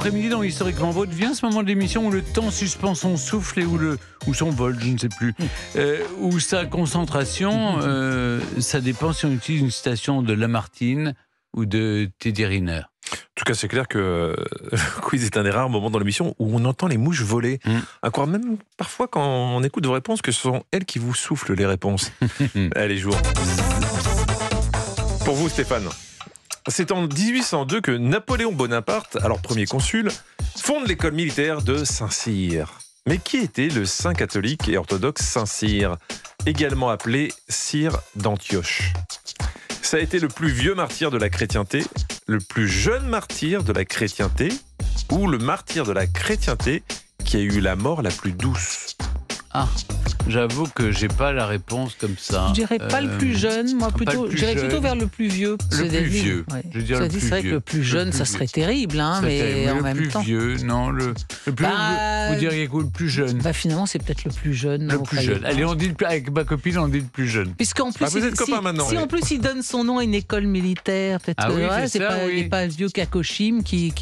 l'après-midi dans Historiquement Vôtre vient ce moment de l'émission où le temps suspend son souffle et où son vol, je ne sais plus, où sa concentration, ça dépend si on utilise une citation de Lamartine ou de Teddy Riner. En tout cas, c'est clair que le quiz est un des rares moments dans l'émission où on entend les mouches voler. À croire même parfois quand on écoute vos réponses que ce sont elles qui vous soufflent les réponses. Allez, jour. Pour vous, Stéphane, c'est en 1802 que Napoléon Bonaparte, alors premier consul, fonde l'école militaire de Saint-Cyr. Mais qui était le saint catholique et orthodoxe Saint-Cyr, également appelé Cyr d'Antioche? Ça a été le plus vieux martyr de la chrétienté, le plus jeune martyr de la chrétienté, ou le martyr de la chrétienté qui a eu la mort la plus douce? Ah, j'avoue que j'ai pas la réponse comme ça. Je dirais pas le plus jeune, moi plutôt. Je dirais plutôt vers le plus vieux. Le plus vieux. Ouais. Je veux dire le plus c'est vrai vieux. que le plus jeune, ça serait terrible, hein, mais en même temps. Le plus vieux, non, le plus. Vous diriez quoi, le plus jeune? Bah finalement, c'est peut-être le plus jeune. Le plus jeune. Allez, on dit avec ma copine, on dit le plus jeune. Puisqu'en plus, vous êtes copains maintenant. Si en plus il donne son nom à une école militaire, peut-être oui, que c'est ça, il n'est pas le vieux Kakoshim qui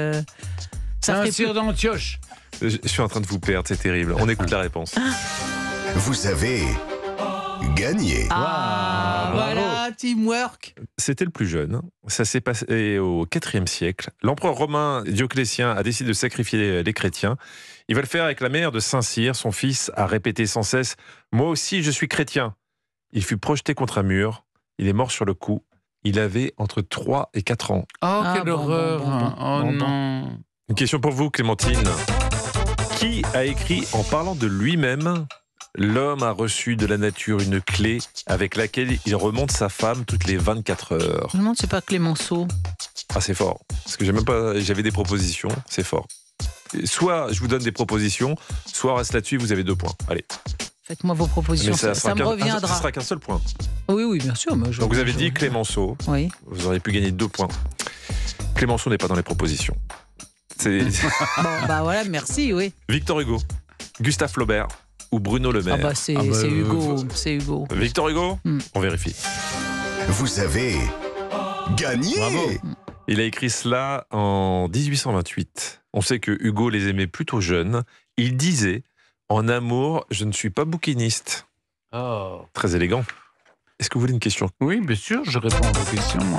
ça ferait Cyr d'Antioche. Je suis en train de vous perdre, c'est terrible. On écoute la réponse. Vous avez gagné. Ah, voilà, teamwork. C'était le plus jeune. Ça s'est passé au IVe siècle. L'empereur romain Dioclétien a décidé de sacrifier les chrétiens. Il va le faire avec la mère de Saint-Cyr. Son fils a répété sans cesse « Moi aussi, je suis chrétien ». Il fut projeté contre un mur. Il est mort sur le coup. Il avait entre 3 et 4 ans. Oh, quelle horreur. Oh non. Une question pour vous, Clémentine. Qui a écrit en parlant de lui-même « L'homme a reçu de la nature une clé avec laquelle il remonte sa femme toutes les 24 heures Je me demande, c'est pas Clémenceau. ». Ah, c'est fort. Parce que j'avais des propositions, c'est fort. Soit je vous donne des propositions, soit on reste là-dessus, vous avez 2 points. Allez. Faites-moi vos propositions, Mais ça me reviendra. Ce sera qu'un seul point. Oui, bien sûr. Mais Donc vous avez dit Clémenceau, oui. Vous auriez pu gagner 2 points. Clémenceau n'est pas dans les propositions. C'est Bon, bah voilà, merci, oui. Victor Hugo, Gustave Flaubert ou Bruno Le Maire. Ah bah c'est Hugo, c'est Hugo. Victor Hugo, on vérifie. Vous avez gagné. Bravo. Il a écrit cela en 1828. On sait que Hugo les aimait plutôt jeunes. Il disait « En amour, je ne suis pas bouquiniste Oh. ». Très élégant. Est-ce que vous voulez une question? Oui, bien sûr, je réponds à vos questions, moi.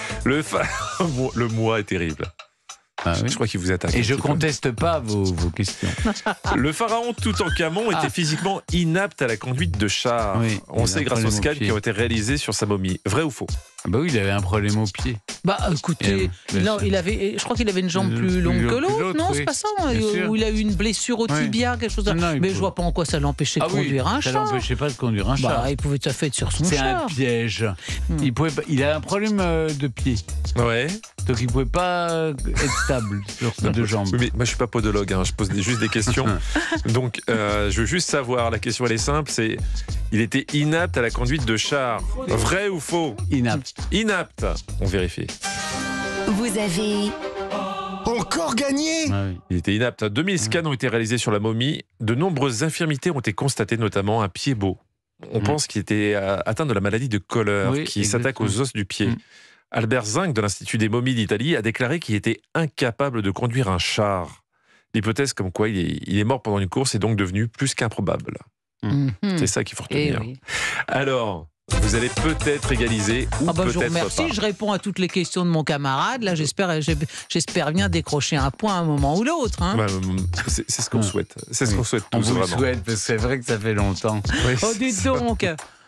Le moi est terrible. Ah, oui. Je crois qu'il vous attaque. Et je conteste pas vos questions. Le pharaon Toutankhamon était physiquement inapte à la conduite de chars. Oui, On sait grâce aux scans qui ont été réalisés sur sa momie. Vrai ou faux? Ah bah oui, il avait un problème au pied. Bah écoutez, non, je crois qu'il avait une jambe plus longue que l'autre, non, oui. c'est pas ça, Bien où il a eu une blessure au tibia, quelque chose de... Non, mais je vois pas en quoi ça l'empêchait de conduire un ça char. l'empêchait pas de conduire un char. Bah, il pouvait tout à fait être sur son C'est char. un piège. Il a un problème de pied. Ouais. Donc il pouvait pas être stable sur ses 2 jambes. Oui, mais moi je suis pas podologue, je pose juste des questions. Donc je veux juste savoir, la question elle est simple, c'est il était inapte à la conduite de char. Vrai ou faux? Inapte. Inapte. On vérifie. Vous avez Encore gagné. Ah oui. Il était inapte. 2000 scans ont été réalisés sur la momie. De nombreuses infirmités ont été constatées, notamment un pied beau. On pense qu'il était atteint de la maladie de Koller, qui s'attaque aux os du pied. Albert Zinc, de l'Institut des momies d'Italie, a déclaré qu'il était incapable de conduire un char. L'hypothèse comme quoi il est mort pendant une course est donc devenue plus qu'improbable. C'est ça qu'il faut retenir. Oui. Alors, vous allez peut-être égaliser ou Je vous peut-être remercie, pas. je réponds à toutes les questions de mon camarade. Là, j'espère bien décrocher un point à un moment ou l'autre. Hein. Bah, c'est ce qu'on souhaite. C'est ce qu'on souhaite On tous, vous le vraiment. souhaite, parce que c'est vrai que ça fait longtemps. Oui, Oh, dites donc.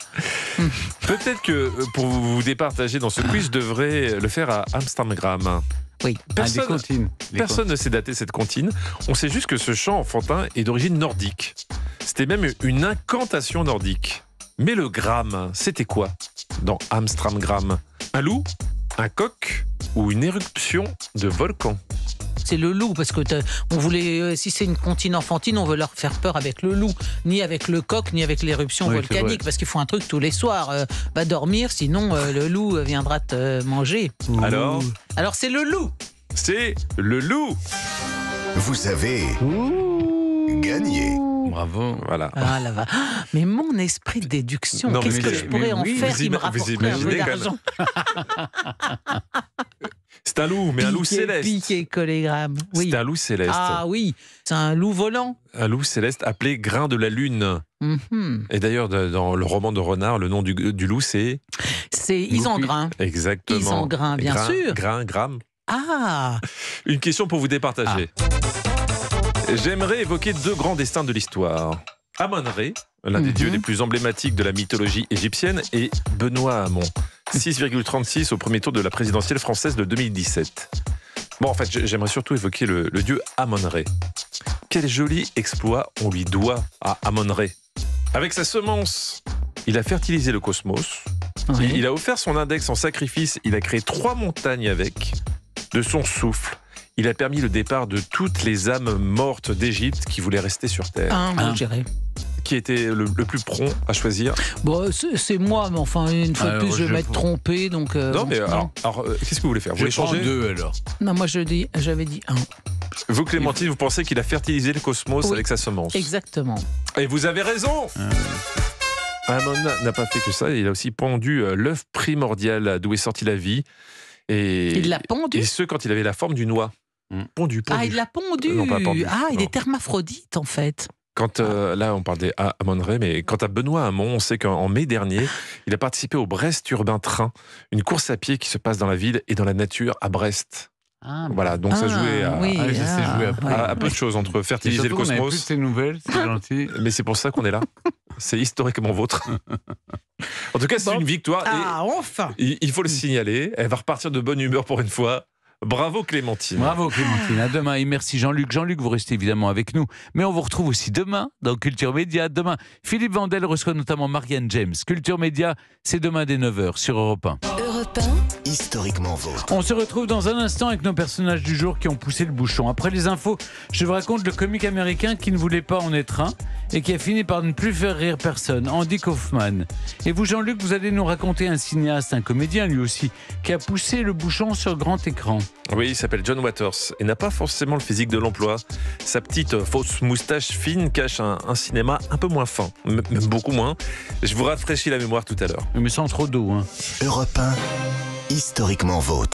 Peut-être que pour vous départager dans ce quiz, je devrais le faire à Amsterdam. Oui. Des comptines. Personne ne sait dater cette comptine. On sait juste que ce chant enfantin est d'origine nordique. C'était même une incantation nordique. Mais le gramme, c'était quoi dans Amsterdam? Un loup, un coq ou une éruption de volcan? C'est le loup, parce que on voulait, si c'est une comptine enfantine, on veut leur faire peur avec le loup, ni avec le coq, ni avec l'éruption volcanique, parce qu'il faut un truc tous les soirs. Va dormir, sinon le loup viendra te manger. Alors c'est le loup. C'est le loup. Vous avez gagné. Bravo. Voilà. Ah là va. Mais mon esprit de déduction, Non, qu'est-ce mais que je pourrais en faire qui me vous rapporterait un peu imaginez quand d'argent? C'est un loup, mais un loup céleste. Piqué, collégramme. Oui. C'est un loup céleste. Ah oui, c'est un loup volant. Un loup céleste appelé Grain de la Lune. Mhm. Et d'ailleurs, dans le roman de Renard, le nom du loup, c'est... C'est Isengrin. Exactement. Isengrin, bien sûr. Gramme. Ah, Une question pour vous départager. J'aimerais évoquer deux grands destins de l'histoire. Amon-Ré, l'un des dieux les plus emblématiques de la mythologie égyptienne, et Benoît Hamon, 6,36 au premier tour de la présidentielle française de 2017. Bon, en fait, j'aimerais surtout évoquer le dieu Amon-Ré. Quel joli exploit on lui doit à Amon-Ré. Avec sa semence, il a fertilisé le cosmos. oui. Il a offert son index en sacrifice. Il a créé 3 montagnes avec. De son souffle, il a permis le départ de toutes les âmes mortes d'Égypte qui voulaient rester sur Terre. moi, je dirais. Qui était le plus prompt à choisir? Bon, c'est moi, mais enfin, une fois de Alors, plus, je vais je- m'être trompé. Donc, Non, mais alors, qu'est-ce que vous voulez faire? Vous Je voulez prends changer? 2 alors. Non, moi, j'avais dit 1. Vous, Clémentine, vous pensez qu'il a fertilisé le cosmos Oui. avec sa semence? Exactement. Et vous avez raison! Amon n'a pas fait que ça, il a aussi pondu l'œuf primordial d'où est sortie la vie. Et, Il l'a pendu. Et ce, quand il avait la forme d'une oie. Pondu. Ah, il l'a pondu. Non, pas pendu. Ah, il Non. est hermaphrodite, en fait. Quand, là, on parle des Amon-Ré, mais quant à Benoît Hamon, on sait qu'en mai dernier, il a participé au Brest Urbain Train, une course à pied qui se passe dans la ville et dans la nature à Brest. Ah, Voilà, donc ça jouait à, oui, Ah, ça s'est joué après. à peu de choses entre Et fertiliser le surtout, on n'avait plus de cosmos, ces nouvelles, c'est gentil. mais c'est pour ça qu'on est là. C'est historiquement vôtre. En tout cas, c'est Bon. une victoire Ah, enfin. et il faut le signaler. Elle va repartir de bonne humeur pour une fois. Bravo Clémentine. Bravo Clémentine, à demain et merci Jean-Luc. Jean-Luc, vous restez évidemment avec nous, mais on vous retrouve aussi demain dans Culture Média. Demain, Philippe Vandel reçoit notamment Marianne James. Culture Média, c'est demain dès 9h sur Europe 1. Europe Historiquement vôtre. On se retrouve dans un instant avec nos personnages du jour qui ont poussé le bouchon. Après les infos, je vous raconte le comique américain qui ne voulait pas en être un et qui a fini par ne plus faire rire personne, Andy Kaufman. Et vous Jean-Luc, vous allez nous raconter un cinéaste, un comédien lui aussi, qui a poussé le bouchon sur grand écran. Oui, il s'appelle John Waters et n'a pas forcément le physique de l'emploi. Sa petite fausse moustache fine cache un cinéma un peu moins fin, même beaucoup moins. Je vous rafraîchis la mémoire tout à l'heure. Mais sans trop d'eau, hein. Europe 1, historiquement vôtre.